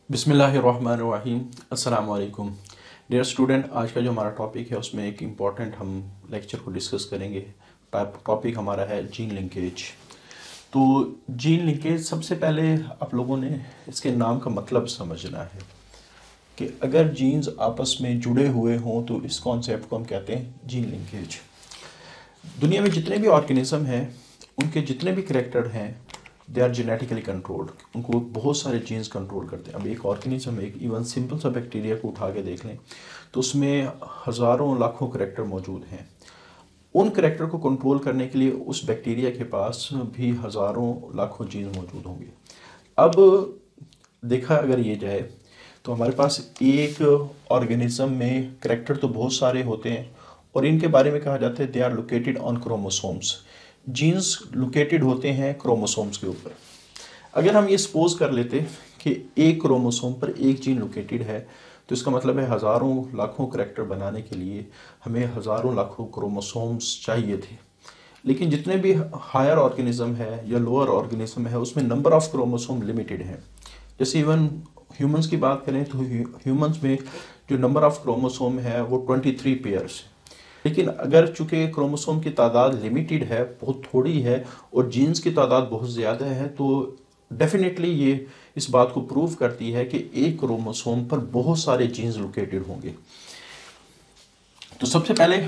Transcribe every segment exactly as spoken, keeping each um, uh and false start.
बिस्मिल्लाहिर्रहमानिर्रहीम। अस्सलाम वालेकुम डियर स्टूडेंट। आज का जो हमारा टॉपिक है उसमें एक इम्पॉर्टेंट हम लेक्चर को डिस्कस करेंगे। टॉपिक हमारा है जीन लिंकेज। तो जीन लिंकेज, सबसे पहले आप लोगों ने इसके नाम का मतलब समझना है कि अगर जीन्स आपस में जुड़े हुए हों तो इस कॉन्सेप्ट को हम कहते हैं जीन लिंकेज। दुनिया में जितने भी ऑर्गेनिज्म हैं उनके जितने भी करैक्टर हैं दे आर जेनेटिकली कंट्रोल्ड। उनको बहुत सारे जीन्स कंट्रोल करते हैं। अब एक ऑर्गेनिज्म, एक इवन सिंपल सा बैक्टीरिया को उठा के देख लें तो उसमें हज़ारों लाखों करैक्टर मौजूद हैं। उन करैक्टर को कंट्रोल करने के लिए उस बैक्टीरिया के पास भी हज़ारों लाखों जीन्स मौजूद होंगे। अब देखा अगर ये जाए तो हमारे पास एक ऑर्गेनिज्म में करैक्टर तो बहुत सारे होते हैं और इनके बारे में कहा जाता है they are located on chromosomes. Genes located होते हैं क्रोमोसोम्स के ऊपर। अगर हम ये सपोज कर लेते कि एक क्रोमोसोम पर एक जीन लोकेटेड है तो इसका मतलब है हज़ारों लाखों करैक्टर बनाने के लिए हमें हज़ारों लाखों क्रोमोसोम्स चाहिए थे। लेकिन जितने भी हायर ऑर्गेनिज्म है या लोअर ऑर्गेनिज्म है उसमें नंबर ऑफ क्रोमोसोम लिमिटेड है। जैसे इवन ह्यूमंस की बात करें तो ह्यूमंस में जो नंबर ऑफ क्रोमोसोम है वो ट्वेंटी थ्री पेयर्स है। लेकिन अगर चूंकि क्रोमोसोम की तादाद लिमिटेड है, बहुत थोड़ी है, और जीन्स की तादाद बहुत ज़्यादा है, तो डेफिनेटली ये इस बात को प्रूव करती है कि एक क्रोमोसोम पर बहुत सारे जीन्स लोकेटेड होंगे। तो सबसे पहले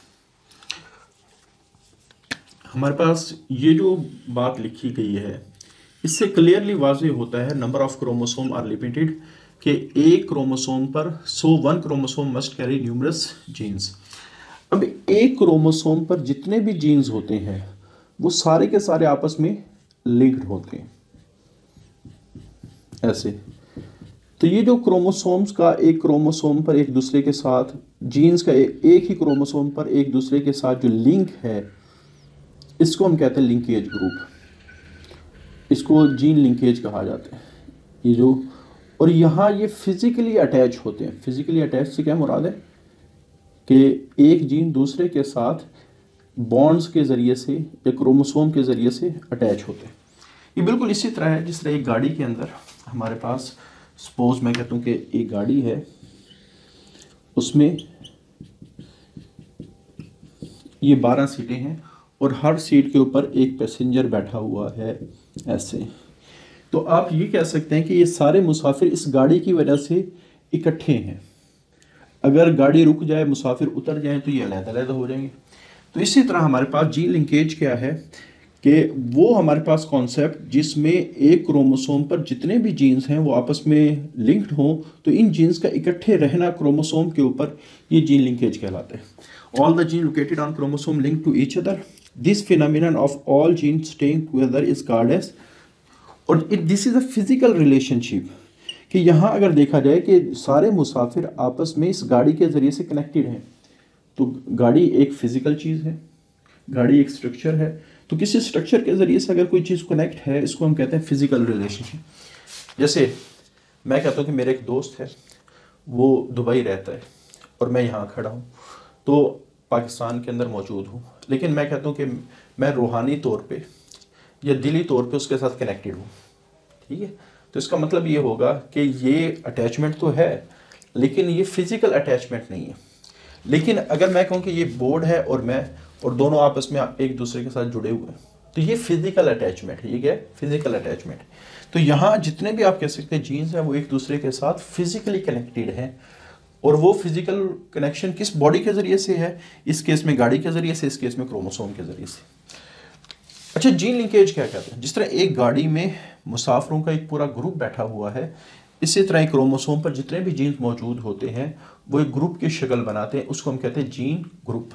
हमारे पास ये जो बात लिखी गई है इससे क्लियरली वाज़ेह होता है number of chromosome are limited कि एक क्रोमोसोम पर so one chromosome must carry numerous genes. अब एक क्रोमोसोम पर जितने भी जीन्स होते हैं वो सारे के सारे आपस में लिंक्ड होते हैं ऐसे। तो ये जो क्रोमोसोम्स का एक क्रोमोसोम पर एक दूसरे के साथ जीन्स का एक, एक ही क्रोमोसोम पर एक दूसरे के साथ जो लिंक है इसको हम कहते हैं लिंकेज ग्रुप। इसको जीन लिंकेज कहा जाता है। ये जो और यहाँ ये फिजिकली अटैच होते हैं। फिजिकली अटैच से क्या मुराद है कि एक जीन दूसरे के साथ बॉन्ड्स के ज़रिए से या क्रोमोसोम के ज़रिए से अटैच होते हैं। ये बिल्कुल इसी तरह है जिस तरह एक गाड़ी के अंदर हमारे पास, सपोज मैं कहता हूँ कि एक गाड़ी है, उसमें ये बारह सीटें हैं और हर सीट के ऊपर एक पैसेंजर बैठा हुआ है ऐसे। तो आप ये कह सकते हैं कि ये सारे मुसाफिर इस गाड़ी की वजह से इकट्ठे हैं। अगर गाड़ी रुक जाए, मुसाफिर उतर जाए तो ये अलग-अलग हो जाएंगे। तो इसी तरह हमारे पास जीन लिंकेज क्या है कि वो हमारे पास कॉन्सेप्ट जिसमें एक क्रोमोसोम पर जितने भी जीन्स हैं वो आपस में लिंक्ड हों तो इन जीन्स का इकट्ठे रहना क्रोमोसोम के ऊपर, ये जीन लिंकेज कहलाता है। All the gene located on chromosome link to each other, this phenomenon of all gene staying together is called as, और it this is a physical relationship कि यहाँ अगर देखा जाए कि सारे मुसाफिर आपस में इस गाड़ी के ज़रिए से कनेक्टेड हैं। तो गाड़ी एक फिज़िकल चीज़ है, गाड़ी एक स्ट्रक्चर है। तो किसी स्ट्रक्चर के ज़रिए से अगर कोई चीज़ कनेक्ट है इसको हम कहते हैं फिज़िकल रिलेशनशिप। जैसे मैं कहता हूँ कि मेरा एक दोस्त है, वो दुबई रहता है और मैं यहाँ खड़ा हूँ, तो पाकिस्तान के अंदर मौजूद हूँ, लेकिन मैं कहता हूँ कि मैं रूहानी तौर पर या दिली तौर पर उसके साथ कनेक्टेड हूँ। ठीक है, तो इसका मतलब ये होगा कि ये अटैचमेंट तो है लेकिन ये फिजिकल अटैचमेंट नहीं है। लेकिन अगर मैं कहूँ कि ये बोर्ड है और मैं और दोनों आपस में एक दूसरे के साथ जुड़े हुए हैं तो ये फिजिकल अटैचमेंट है। ये क्या है? Physical attachment. तो यहाँ जितने भी आप कह सकते हैं जीन्स हैं वो एक दूसरे के साथ फिजिकली कनेक्टेड हैं। और वो फिजिकल कनेक्शन किस बॉडी के ज़रिए से है? इस केस में गाड़ी के ज़रिए से, इस केस में क्रोमोसोम के ज़रिए से। अच्छा, जीन लिंकेज क्या कहते हैं? जिस तरह एक गाड़ी में मुसाफिरों का एक पूरा ग्रुप बैठा हुआ है, इसी तरह एक क्रोमोसोम पर जितने भी जीन्स मौजूद होते हैं वो एक ग्रुप की शक्ल बनाते हैं, उसको हम कहते हैं gene group.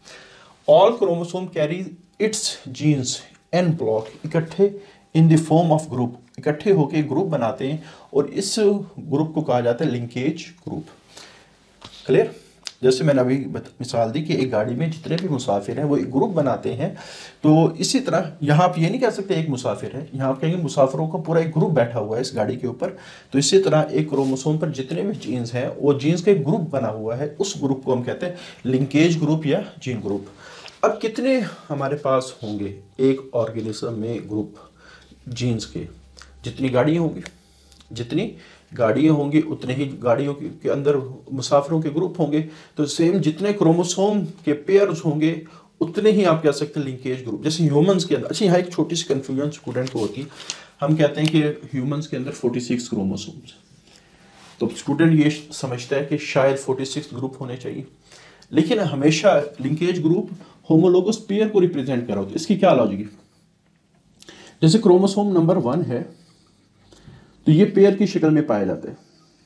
All chromosome carry its genes en block, इकट्ठे in the form of group, इकट्ठे होकर ग्रुप बनाते हैं और इस ग्रुप को कहा जाता है लिंकेज ग्रुप। क्लियर? जैसे मैंने अभी मिसाल दी कि एक गाड़ी में जितने भी मुसाफिर हैं वो एक ग्रुप बनाते हैं। तो इसी तरह यहाँ आप ये नहीं कह सकते एक मुसाफिर है, यहाँ आप कहेंगे मुसाफिरों का पूरा एक ग्रुप बैठा हुआ है इस गाड़ी के ऊपर। तो इसी तरह एक क्रोमोसोम पर जितने भी जीन्स हैं वो जीन्स का एक ग्रुप बना हुआ है, उस ग्रुप को हम कहते हैं लिंकेज ग्रुप या जीन ग्रुप। अब कितने हमारे पास होंगे एक ऑर्गेनिज्म में ग्रुप जीन्स के? जितनी गाड़ियाँ होंगी, जितनी गाड़ियाँ होंगी उतने ही गाड़ियों के, के अंदर मुसाफिरों के ग्रुप होंगे, तो सेम जितने क्रोमोसोम के पेयर्स होंगे उतने ही आप कह सकते हैं लिंकेज ग्रुप। जैसे ह्यूमंस के अंदर, अच्छा यहाँ एक छोटी सी कन्फ्यूजन स्टूडेंट को होती है, हम कहते हैं कि ह्यूमंस के अंदर छियालीस क्रोमोसोम्स, तो स्टूडेंट ये समझता है कि शायद छियालीस ग्रुप होने चाहिए, लेकिन हमेशा लिंकेज ग्रुप होमोलोगस पेयर को रिप्रेजेंट कर रहा होता है। इसकी क्या लॉजिक है? जैसे क्रोमोसोम नंबर वन है तो ये पेयर की शक्ल में पाया जाता है,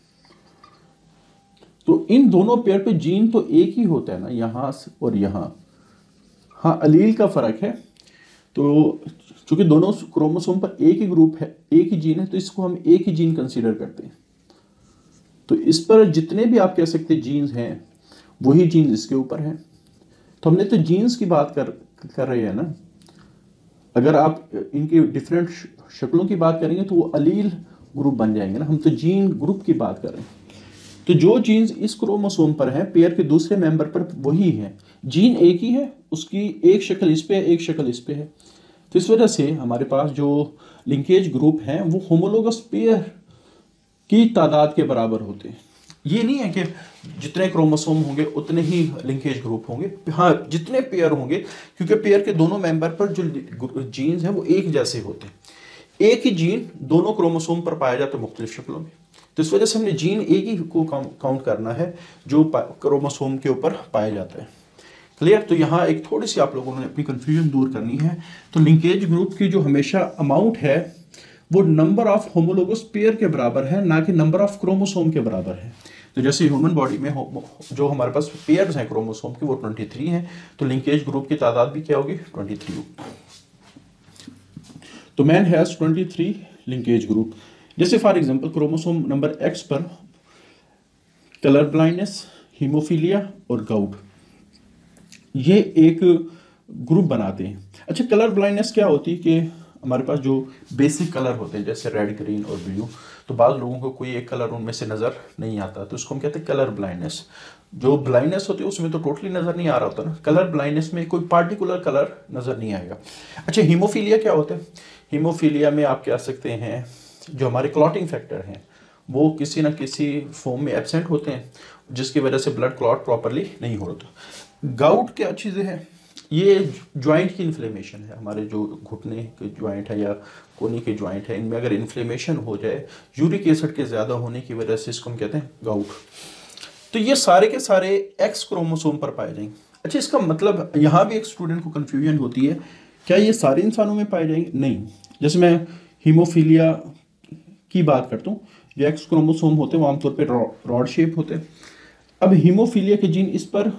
तो इन दोनों पेयर पे जीन तो एक ही होता है ना, यहां और यहां, हाँ अलील का फर्क है। तो चूंकि दोनों क्रोमोसोम पर एक ही ग्रुप है, एक ही जीन है, तो इसको हम एक ही जीन कंसीडर करते हैं। तो इस पर जितने भी आप कह सकते हैं जीन्स हैं वही जीन्स इसके ऊपर है। तो हमने तो जीन्स की बात कर कर रहे हैं ना, अगर आप इनकी डिफरेंट शक्लों की बात करेंगे तो वो अलील ग्रुप बन जाएंगे ना, हम तो जीन ग्रुप की बात कर रहे हैं। तो जो जीन्स इस क्रोमोसोम पर है पेयर के दूसरे मेंबर पर वही है, जीन एक ही है, उसकी एक शक्ल इस पे है, एक शक्ल इस पे है। तो इस वजह से हमारे पास जो लिंकेज ग्रुप हैं वो होमोलोगस पेयर की तादाद के बराबर होते हैं। ये नहीं है कि जितने क्रोमोसोम होंगे उतने ही लिंकेज ग्रुप होंगे, हाँ जितने पेयर होंगे, क्योंकि पेयर के दोनों मेंबर पर जो जीन्स हैं वो एक जैसे होते हैं। एक ही जीन दोनों क्रोमोसोम पर पाया जाता है मुख्तलिफ शक्लों में, तो इस वजह से हमने जीन एक ही को काउंट करना है जो क्रोमोसोम के ऊपर पाया जाता है। क्लियर? तो यहाँ एक थोड़ी सी आप लोगों ने अपनी कंफ्यूजन दूर करनी है। तो लिंकेज ग्रुप की जो हमेशा अमाउंट है वो नंबर ऑफ होमोलोगस पेयर के बराबर है, ना कि नंबर ऑफ क्रोमोसोम के बराबर है। तो जैसे ह्यूमन बॉडी में जो हमारे पास पेयर्स हैं क्रोमोसोम की वो तेईस हैं, तो लिंकेज ग्रुप की तादाद भी क्या होगी? तेईस होगी। तो मैन हैज तेईस लिंकेज ग्रुप। जैसे for example chromosome number X पर कलर ब्लाइंडनेस, हीमोफीलिया और गाउट ये एक ग्रुप बनाते हैं। अच्छा, कलर ब्लाइंडनेस क्या होती है कि हमारे पास जो बेसिक कलर होते हैं जैसे रेड, ग्रीन और ब्लू, तो बाज़ लोगों को कोई एक कलर उनमें से नज़र नहीं आता, तो उसको हम कहते हैं कलर ब्लाइंडनेस। जो ब्लाइंडनेस होती है उसमें तो टोटली नज़र नहीं आ रहा होता ना, कलर ब्लाइंडनेस में कोई पार्टिकुलर कलर नज़र नहीं आएगा। अच्छा, हीमोफीलिया क्या होता है? हीमोफीलिया में आप कह सकते हैं जो हमारे क्लॉटिंग फैक्टर हैं वो किसी ना किसी फॉर्म में एब्सेंट होते हैं, जिसकी वजह से ब्लड क्लॉट प्रॉपरली नहीं होता। गाउट क्या चीज़ें हैं? ये ज्वाइंट की इन्फ्लेमेशन है, हमारे जो घुटने के ज्वाइंट है या कोनी के ज्वाइंट है, इनमें अगर इन्फ्लेमेशन हो जाए यूरिक एसिड के ज़्यादा होने की वजह से इसको हम कहते हैं गाउट। तो ये सारे के सारे एक्स क्रोमोसोम पर पाए जाएंगे। अच्छा, इसका मतलब यहाँ भी एक स्टूडेंट को कन्फ्यूजन होती है, क्या ये सारे इंसानों में पाए जाएंगे? नहीं। जैसे मैं हीमोफीलिया की बात करता हूँ, जो एक्स क्रोमोसोम होते हैं वो आमतौर पर रॉड शेप होते हैं। अब हीमोफीलिया के जीन इस पर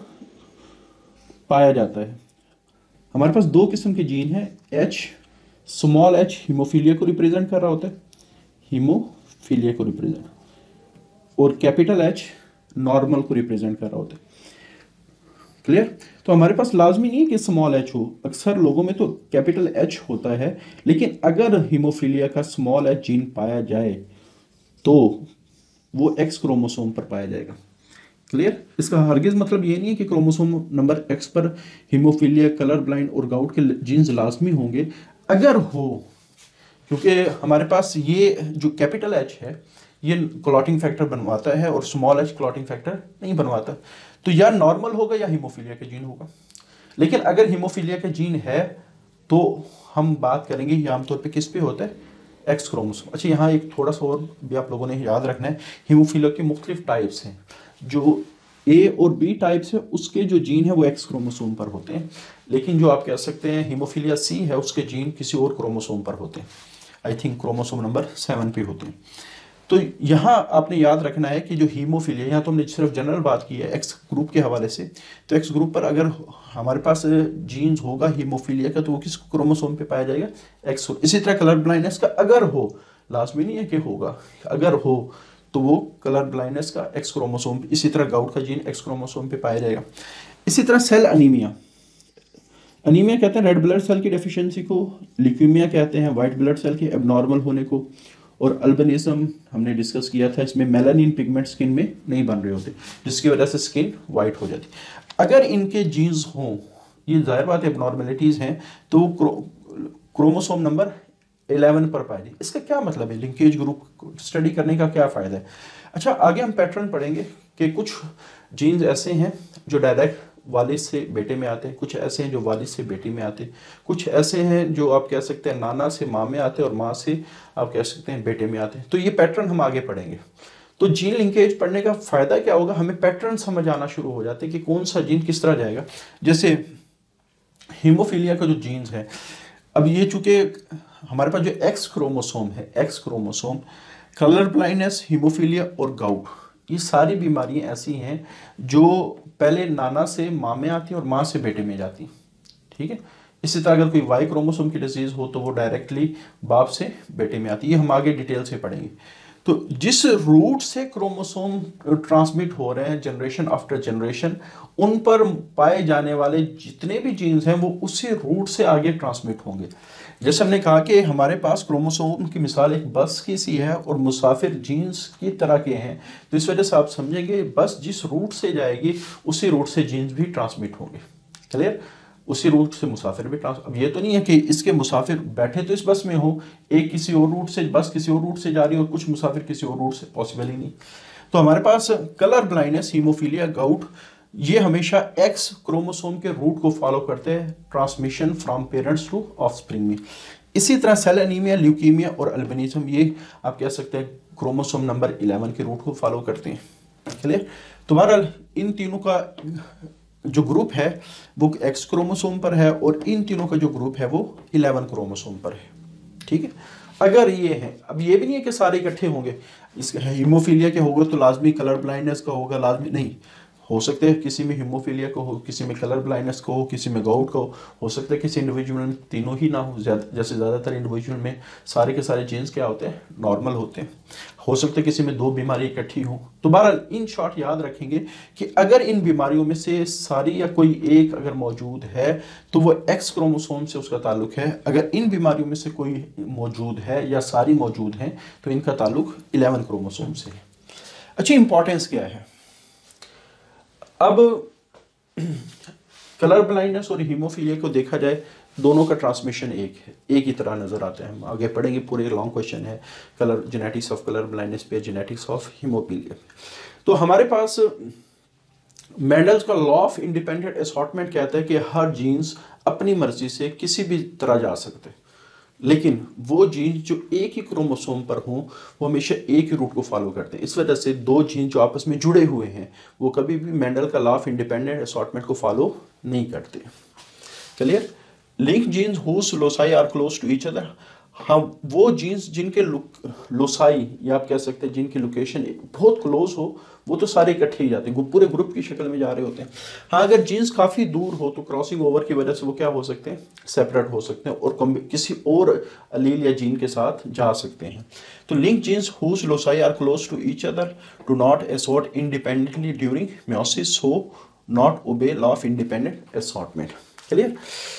पाया जाता है। हमारे पास दो किस्म के जीन हैं, एच स्मॉल एच हीमोफीलिया को रिप्रेजेंट कर रहा होता है, हीमोफीलिया को रिप्रेजेंट, और कैपिटल एच नॉर्मल को रिप्रेजेंट कर रहा होता है। क्लियर? तो हमारे पास लाजमी नहीं है कि स्मॉल एच हो, अक्सर लोगों में तो कैपिटल एच होता है, लेकिन अगर हीमोफीलिया का स्मॉल एच जीन पाया जाए तो वो एक्स क्रोमोसोम पर पाया जाएगा। क्लियर? इसका हरगिज मतलब ये नहीं है कि क्रोमोसोम नंबर एक्स पर हीमोफीलिया, कलर ब्लाइंड और गाउट के जीन्स लाजमी होंगे। अगर हो, क्योंकि हमारे पास ये जो कैपिटल एच है ये क्लॉटिंग फैक्टर बनवाता है और स्मॉल एच क्लॉटिंग फैक्टर नहीं बनवाता, तो या नॉर्मल होगा या हीमोफीलिया का जीन होगा। लेकिन अगर हीमोफीलिया का जीन है तो हम बात करेंगे ये आमतौर पर किस पे होता है? X chromosome. अच्छा, यहाँ एक थोड़ा सा और भी आप लोगों ने याद रखना है, हीमोफीलिया के मुख्तलिफ टाइप्स हैं। जो ए और बी टाइप्स है उसके जो जीन है वो एक्स क्रोमोसोम पर होते हैं, लेकिन जो आप कह सकते हैं हीमोफीलिया सी है उसके जीन किसी और क्रोमोसोम पर होते हैं, I think chromosome number seven पे होते हैं। तो यहाँ आपने याद रखना है कि जो हीमोफीलिया, यहाँ तो हमने सिर्फ जनरल बात की है एक्स ग्रुप के हवाले से, तो एक्स ग्रुप पर अगर हमारे पास जीन्स होगा हीमोफीलिया का तो वो किस क्रोमोसोम पे पाया जाएगा? एक्स। इसी तरह कलर ब्लाइंडनेस का अगर हो, लाजमी नहीं है कि होगा, अगर हो तो वो कलर ब्लाइंडनेस का एक्स क्रोमोसोम, इसी तरह गाउट का जीन एक्स क्रोमोसोम पे पाया जाएगा। इसी तरह सेल अनीमिया, अनीमिया कहते हैं रेड ब्लड सेल की डेफिशिएंसी को, ल्यूकीमिया कहते हैं वाइट ब्लड सेल के एबनॉर्मल होने को, और अल्बिनिज्म हमने डिस्कस किया था, इसमें मेलानिन पिगमेंट स्किन में नहीं बन रहे होते जिसकी वजह से स्किन वाइट हो जाती। अगर इनके जीन्स हों, ये जाहिर बात है एबनॉर्मेलिटीज़ हैं, तो क्रो, क्रोमोसोम नंबर इलेवन पर पाई जाएगी। इसका क्या मतलब है, लिंकेज ग्रुप स्टडी करने का क्या फ़ायदा है? अच्छा, आगे हम पैटर्न पढ़ेंगे कि कुछ जीन्स ऐसे हैं जो डायरेक्ट वालिद से बेटे में आते हैं, कुछ ऐसे हैं जो वालिद से बेटी में आते हैं, कुछ ऐसे हैं जो आप कह सकते हैं नाना से माँ में आते हैं और माँ से आप कह सकते हैं बेटे में आते हैं। तो ये पैटर्न हम आगे पढ़ेंगे। तो जीन लिंकेज पढ़ने का फ़ायदा क्या होगा, हमें पैटर्न समझ आना शुरू हो जाते हैं कि कौन सा जीन किस तरह जाएगा। जैसे हीमोफीलिया का जो जीन्स है, अब ये चूंकि हमारे पास जो एक्स क्रोमोसोम है, X chromosome, colour blindness, haemophilia और गाउट, ये सारी बीमारियां ऐसी हैं जो पहले नाना से माँ में आती हैं और माँ से बेटे में जाती हैं, ठीक है। इसी तरह अगर कोई वाई क्रोमोसोम की डिजीज हो तो वो डायरेक्टली बाप से बेटे में आती है। ये हम आगे डिटेल से पढ़ेंगे। तो जिस रूट से क्रोमोसोम ट्रांसमिट हो रहे हैं जनरेशन आफ्टर जनरेशन, उन पर पाए जाने वाले जितने भी जीन्स हैं वो उसी रूट से आगे ट्रांसमिट होंगे। जैसे हमने कहा कि हमारे पास क्रोमोसोम की मिसाल एक बस की सी है और मुसाफिर जीन्स की तरह के हैं, तो इस वजह से आप समझेंगे बस जिस रूट से जाएगी उसी रूट से जीन्स भी ट्रांसमिट होंगे। क्लियर? उसी रूट से मुसाफिर भी ट्रांस अब ये तो नहीं है कि इसके मुसाफिर बैठे तो इस बस में हो, एक किसी और रूट से, बस किसी और रूट से जा रही है और कुछ मुसाफिर किसी और रूट से, पॉसिबल ही नहीं। तो हमारे पास कलर ब्लाइंडनेस, हीमोफीलिया, गाउट, ये हमेशा एक्स क्रोमोसोम के रूट को फॉलो करते हैं transmission from parents to offspring में। इसी तरह सेल एनीमिया, ल्यूकीमिया और अल्बिनिज्म, ये आप कह सकते हैं क्रोमोसोम नंबर इलेवन के रूट को फॉलो करते हैं। क्लियर? तुम्हारा इन तीनों का जो ग्रुप है वो एक्स क्रोमोसोम पर है और इन तीनों का जो ग्रुप है वो इलेवन क्रोमोसोम पर है, ठीक है। अगर ये है, अब ये भी नहीं है कि सारे इकट्ठे होंगे, इसका हीमोफीलिया के होगा तो लाजमी कलर ब्लाइंडनेस का होगा, लाजमी नहीं हो सकते हैं किसी में हीमोफीलिया को हो, किसी में कलर ब्लाइंडनेस को हो, किसी में गाउट को हो, हो सकता है किसी इंडिविजुअल में तीनों ही ना हो। ज़्यादा जैसे ज़्यादातर इंडिविजुअल में सारे के सारे जीन्स क्या होते हैं, नॉर्मल होते हैं। हो सकता है किसी में दो बीमारी इकट्ठी हो। तो बहरहाल इन शॉर्ट याद रखेंगे कि अगर इन बीमारियों में से सारी या कोई एक अगर मौजूद है तो वो एक्स क्रोमोसोम से उसका ताल्लुक है। अगर इन बीमारियों में से कोई मौजूद है या सारी मौजूद हैं तो इनका ताल्लुक इलेवन क्रोमोसोम से है। अच्छी इंपॉर्टेंस क्या है? अब कलर ब्लाइंडनेस और हीमोफीलिया को देखा जाए, दोनों का ट्रांसमिशन एक है, एक ही तरह नजर आता है। हम आगे पढ़ेंगे, पूरे लॉन्ग क्वेश्चन है colour genetics of colour blindness पे, जेनेटिक्स ऑफ हीमोफीलिया। तो हमारे पास मेंडल्स का लॉ ऑफ इंडिपेंडेंट असॉर्टमेंट कहता है कि हर जीन्स अपनी मर्जी से किसी भी तरह जा सकते हैं, लेकिन वो जीन्स जो एक ही क्रोमोसोम पर हों वो हमेशा एक ही रूट को फॉलो करते हैं। इस वजह से दो जीन्स जो आपस में जुड़े हुए हैं वो कभी भी मेंडल का लॉ ऑफ इंडिपेंडेंट असॉर्टमेंट को फॉलो नहीं करते। Clear? Link genes whose loci are close to each other, हाँ वो जीन्स जिनके लोसाई या आप कह सकते हैं जिनकी लोकेशन बहुत क्लोज हो वो तो सारे इकट्ठे ही जाते हैं, पूरे ग्रुप की शक्ल में जा रहे होते हैं। हाँ अगर जीन्स काफ़ी दूर हो तो क्रॉसिंग ओवर की वजह से वो क्या हो सकते हैं, सेपरेट हो सकते हैं और किसी और अलील या जीन के साथ जा सकते हैं। तो link genes whose loci are close to each other do not assort independently during meiosis, so not obey law of independent assortment. Clear?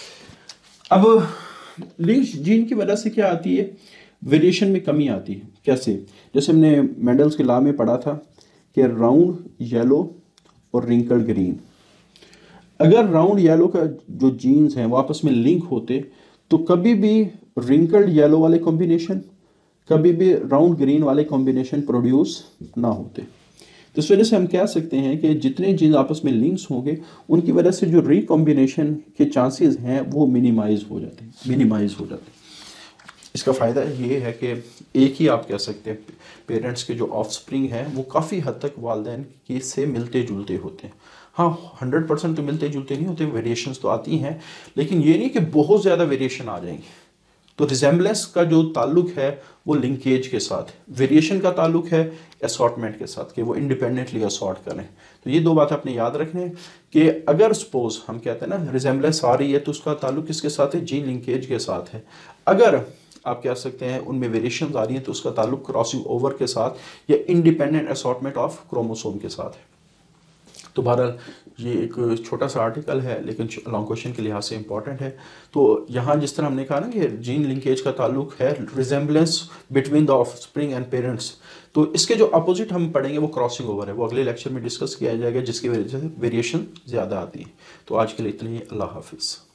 अब लिंक जीन की वजह से क्या आती है, वेरिएशन में कमी आती है। कैसे? जैसे हमने मेंडल्स के लॉ में पढ़ा था कि राउंड येलो और रिंकल्ड ग्रीन, अगर राउंड येलो का जो जीन्स हैं वो आपस में लिंक होते तो कभी भी रिंकल्ड येलो वाले कॉम्बिनेशन, कभी भी राउंड ग्रीन वाले कॉम्बिनेशन प्रोड्यूस ना होते। तो इस वजह से हम कह सकते हैं कि जितने जीन्स आपस में लिंक्स होंगे उनकी वजह से जो रिकॉम्बिनेशन के चांसेस हैं वो मिनिमाइज हो जाते हैं मिनिमाइज हो जाते हैं इसका फ़ायदा ये है कि एक ही आप कह सकते हैं पेरेंट्स के जो ऑफस्प्रिंग हैं वो काफ़ी हद तक वालिदैन के से मिलते जुलते होते हैं। हाँ हंड्रेड परसेंट तो मिलते जुलते नहीं होते, वेरिएशंस तो आती हैं, लेकिन ये नहीं कि बहुत ज़्यादा वेरिएशन आ जाएंगी। तो रिजेम्बलेंस का जो ताल्लुक है वो लिंकेज के साथ, वेरिएशन का ताल्लुक है असॉर्टमेंट के साथ कि वो इंडिपेंडेंटली असॉर्ट करें। तो ये दो बात अपने याद रखने कि अगर सपोज हम कहते हैं ना रिजेम्बलेंस आ रही है तो उसका ताल्लुक किसके साथ है, जीन लिंकेज के साथ है। अगर आप कह सकते हैं उनमें वेरिएशंस आ रही हैं तो उसका ताल्लुक क्रॉसिंग ओवर के साथ या इंडिपेंडेंट असॉर्टमेंट ऑफ क्रोमोसोम के साथ है। तो बहरहाल ये एक छोटा सा आर्टिकल है लेकिन लॉन्ग क्वेश्चन के लिहाज से इंपॉर्टेंट है। तो यहाँ जिस तरह हमने कहा ना कि जीन लिंकेज का ताल्लुक है resemblance between the offspring and parents, तो इसके जो अपोजिट हम पढ़ेंगे वो क्रॉसिंग ओवर है, वो अगले लेक्चर में डिस्कस किया जाएगा जिसकी वजह से वेरिएशन ज़्यादा आती है। तो आज के लिए इतनी, अल्लाह हाफिज़।